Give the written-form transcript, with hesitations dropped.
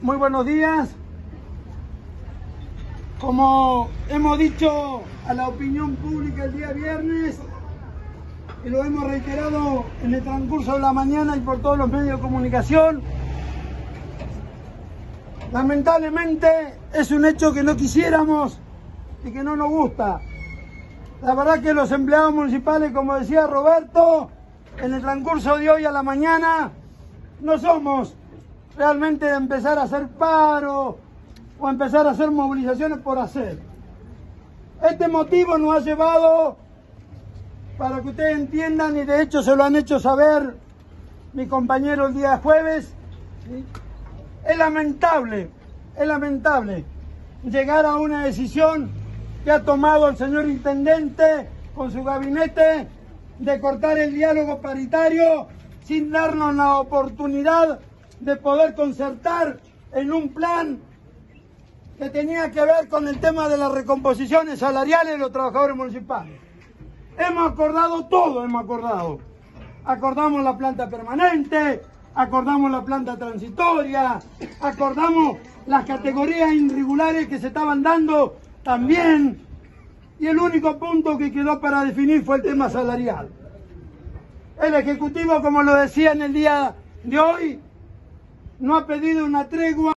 Muy buenos días. Como hemos dicho a la opinión pública el día viernes, y lo hemos reiterado en el transcurso de la mañana y por todos los medios de comunicación, lamentablemente es un hecho que no quisiéramos y que no nos gusta. La verdad que los empleados municipales, como decía Roberto, en el transcurso de hoy a la mañana, no somos realmente de empezar a hacer paro o empezar a hacer movilizaciones por hacer. Este motivo nos ha llevado, para que ustedes entiendan, y de hecho se lo han hecho saber mi compañero el día jueves, ¿sí? Es lamentable llegar a una decisión que ha tomado el señor intendente con su gabinete de cortar el diálogo paritario sin darnos la oportunidad de poder concertar en un plan que tenía que ver con el tema de las recomposiciones salariales de los trabajadores municipales. Hemos acordado todo, Acordamos la planta permanente, acordamos la planta transitoria, acordamos las categorías irregulares que se estaban dando también, y el único punto que quedó para definir fue el tema salarial. El Ejecutivo, como lo decía en el día de hoy, no ha pedido una tregua